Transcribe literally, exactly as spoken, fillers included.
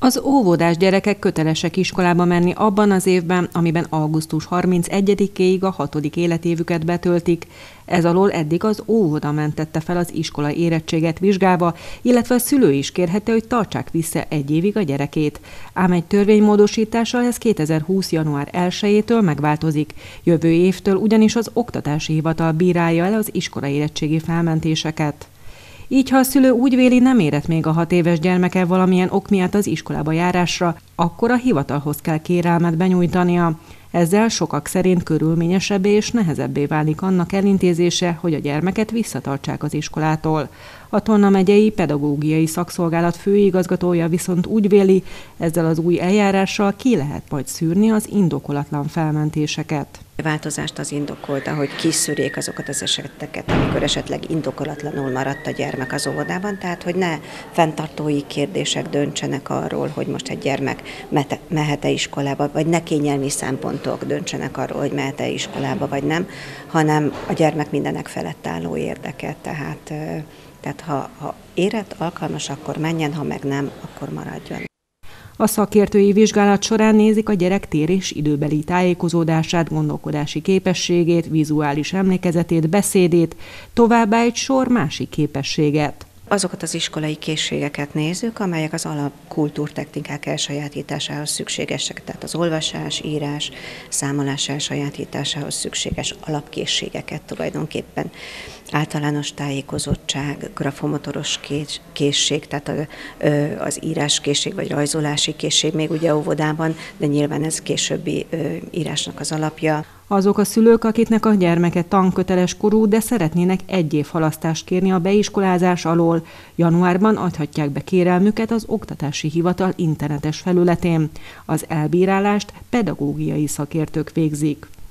Az óvodás gyerekek kötelesek iskolába menni abban az évben, amiben augusztus harmincegyedikéig a hatodik életévüket betöltik. Ez alól eddig az óvoda mentette fel az iskola érettséget vizsgálva, illetve a szülő is kérhette, hogy tartsák vissza egy évig a gyerekét. Ám egy törvénymódosítással ez kétezer-húsz. január elsejétől megváltozik. Jövő évtől ugyanis az oktatási hivatal bírálja el az iskola érettségi felmentéseket. Így, ha a szülő úgy véli, nem érett még a hat éves gyermeke valamilyen ok miatt az iskolába járásra, akkor a hivatalhoz kell kérelmet benyújtania. Ezzel sokak szerint körülményesebbé és nehezebbé válik annak elintézése, hogy a gyermeket visszatartsák az iskolától. A Tolna megyei pedagógiai szakszolgálat főigazgatója viszont úgy véli, ezzel az új eljárással ki lehet majd szűrni az indokolatlan felmentéseket. A változást az indokolta, hogy kiszűrjék azokat az eseteket, amikor esetleg indokolatlanul maradt a gyermek az óvodában, tehát hogy ne fenntartói kérdések döntsenek arról, hogy most egy gyermek mehet-e iskolába, vagy ne kényelmi szempontok döntsenek arról, hogy mehet-e iskolába, vagy nem, hanem a gyermek mindenek felett álló érdeke. Tehát, tehát ha, ha érett, alkalmas, akkor menjen, ha meg nem, akkor maradjon. A szakértői vizsgálat során nézik a gyerek tér- és időbeli tájékozódását, gondolkodási képességét, vizuális emlékezetét, beszédét, továbbá egy sor másik képességet. Azokat az iskolai készségeket nézzük, amelyek az alapkultúrtechnikák elsajátításához szükségesek, tehát az olvasás, írás, számolás elsajátításához szükséges alapkészségeket tulajdonképpen. Általános tájékozottság, grafomotoros készség, tehát az íráskészség vagy rajzolási készség még ugye óvodában, de nyilván ez későbbi írásnak az alapja. Azok a szülők, akiknek a gyermeke tanköteles korú, de szeretnének egy év halasztást kérni a beiskolázás alól, januárban adhatják be kérelmüket az Oktatási Hivatal internetes felületén. Az elbírálást pedagógiai szakértők végzik.